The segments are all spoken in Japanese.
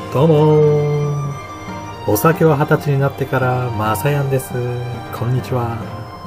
どうもお酒は20歳になってからまさやんです。こんにちは。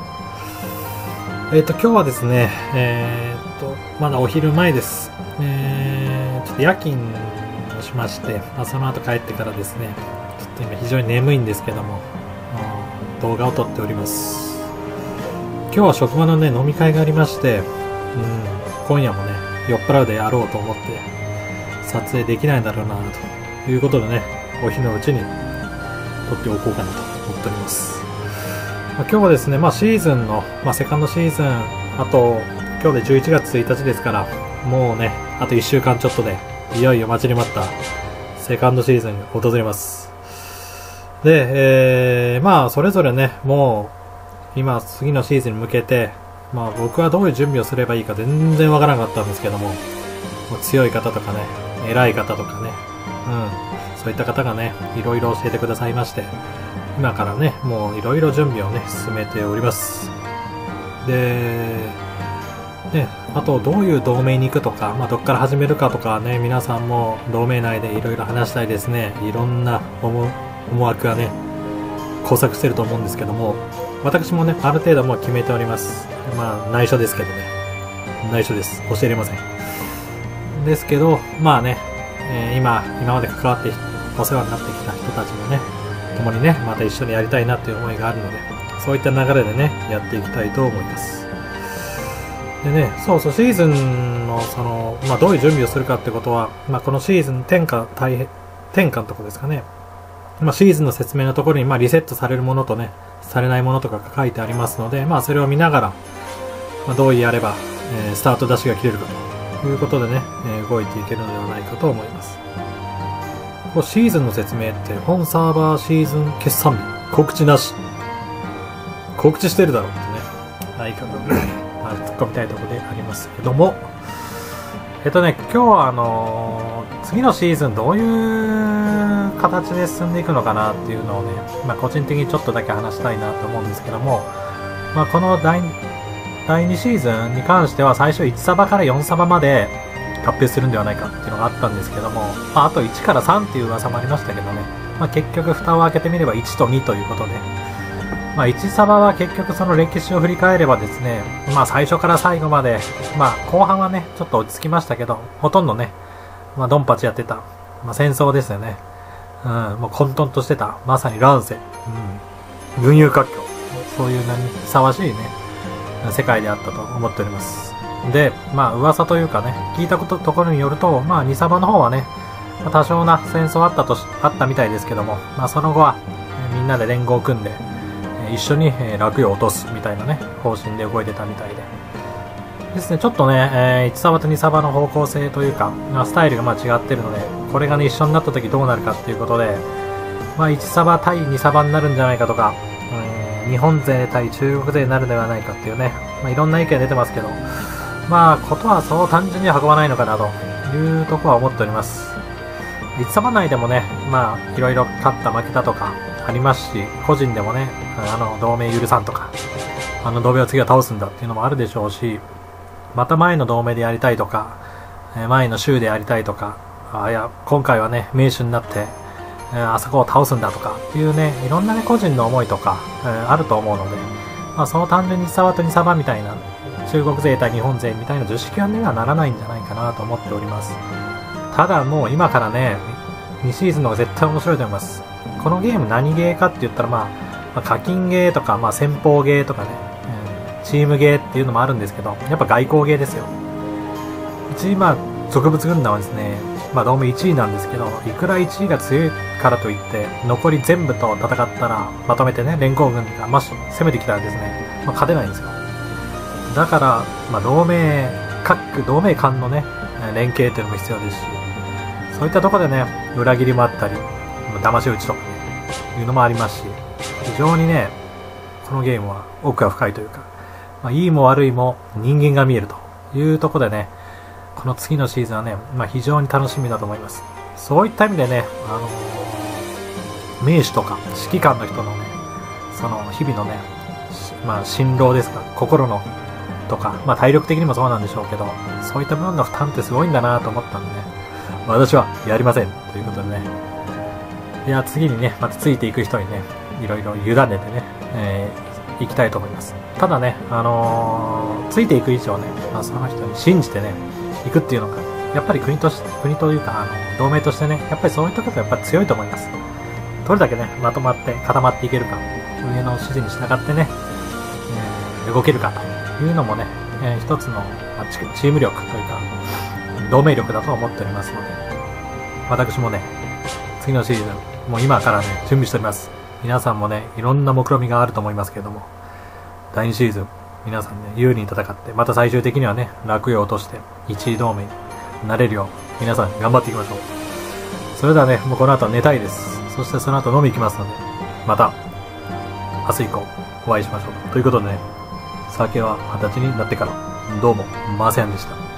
今日はですねまだお昼前です。ちょっと夜勤をしまして、その後帰ってからですね、ちょっと今非常に眠いんですけども、動画を撮っております。今日は職場のね飲み会がありまして、今夜もね酔っ払うでやろうと思って撮影できないんだろうなということでね、お日のうちに撮っておこうかなと思っております。今日はですね、シーズンの、セカンドシーズン、あと今日で11月1日ですから、もうねあと1週間ちょっとでいよいよ待ちに待ったセカンドシーズンが訪れます。で、それぞれね、もう今次のシーズンに向けて、僕はどういう準備をすればいいか全然わからなかったんですけども、強い方とかね、偉い方とかね、そういった方がねいろいろ教えてくださいまして、今からねもういろいろ準備をね進めております。でね、あとどういう同盟に行くとか、どっから始めるかとかね、皆さんも同盟内でいろいろ話したいですね。いろんな思惑がね交錯してると思うんですけども、私もねある程度もう決めております。内緒ですけどね、内緒です、教えれませんですけど、今まで関わってお世話になってきた人たちもね共にねまた一緒にやりたいなという思いがあるので、そういった流れでねやっていきたいと思います。でね、シーズンのどういう準備をするかってことは、このシーズン転換のところですかね、シーズンの説明のところにリセットされるものとねされないものとかが書いてありますので、それを見ながら、どうやれば、スタートダッシュが切れるかということでね、動いていけるのではないかと思います。シーズンの説明って、本サーバーシーズン決算日告知なし、告知してるだろうってね、ないかな突っ込みたいところでありますけども、今日は次のシーズンどういう形で進んでいくのかなっていうのをね、個人的にちょっとだけ話したいなと思うんですけども、この第2シーズンに関しては最初1サバから4サバまで発表するんではないかっていうのがあったんですけども、あと1から3っていう噂もありましたけどね、結局蓋を開けてみれば1と2ということで、1サバは結局その歴史を振り返ればですね、最初から最後まで、後半はねちょっと落ち着きましたけど、ほとんどね、ドンパチやってた、戦争ですよね。もう混沌としてた、まさに乱世、群雄割拠、そういうふさわしいね世界であったと思っております。で、噂というかね、聞いたところによると、2サバの方はね、多少な戦争あったみたいですけども、その後はみんなで連合を組んで一緒に洛陽を落とすみたいなね方針で動いてたみたいでですね、ちょっとね、1サバと2サバの方向性というか、スタイルが違ってるので、これがね一緒になった時どうなるかっていうことで、1サバ対2サバになるんじゃないかとか、日本勢対中国勢になるのではないかっていうね、いろんな意見出てますけど、ことはそう単純には運ばないのかなというところは思っております。1サバ内でもね、いろいろ勝った負けたとかありますし、個人でもね、同盟許さんとか、同盟を次は倒すんだっていうのもあるでしょうし、また前の同盟でやりたいとか、前の州でやりたいとか、今回はね名手になってあそこを倒すんだとかっていうね、いろんなね個人の思いとか、あると思うので、その単純に1サバと2サバみたいな、中国勢対日本勢みたいな図式はねはならないんじゃないかなと思っております。ただもう今からね2シーズンの方が絶対面白いと思います。このゲーム何ゲーかって言ったら、課金ゲーとか、先方ゲーとかね、チームゲーっていうのもあるんですけど、やっぱ外交ゲーですよ。うち植物軍団はですね、同盟1位なんですけど、いくら1位が強いからといって残り全部と戦ったら、まとめてね連合軍がもし攻めてきたらですね、勝てないんですよ。だから、各同盟間のね連携っていうのも必要ですし、そういったところでね裏切りもあったり騙し討ちとかいうのもありますし、非常にねこのゲームは奥が深いというか、いいも悪いも人間が見えるというところでね、この次のシーズンはね、非常に楽しみだと思います。そういった意味でね、名手とか指揮官の人のね、その日々のね、心労ですか、心のとか、体力的にもそうなんでしょうけど、そういった部分の負担ってすごいんだなと思ったんでね、 私はやりません。ということでね。いや、次にね、またついていく人にね、いろいろ委ねてね、行きたいと思います。ただね、ついていく以上ね、その人に信じてね、行くっていうのが、やっぱり国というか、同盟としてね、やっぱりそういったことがやっぱり強いと思います。どれだけね、まとまって固まっていけるか、上の指示に従ってね、動けるかというのもね、一つの、チーム力というか、同盟力だと思っておりますので、私もね、次のシーズン、もう今からね、準備しております。皆さんもね、いろんな目論みがあると思いますけれども、第2シーズン、皆さんね、有利に戦って、また最終的にはね、楽を落として、1位同盟になれるよう、皆さん頑張っていきましょう。それではね、もうこの後は寝たいです。そしてその後飲み行きますので、また、明日以降、お会いしましょう。ということでね、酒は20歳になってから、どうも、マーセンでした。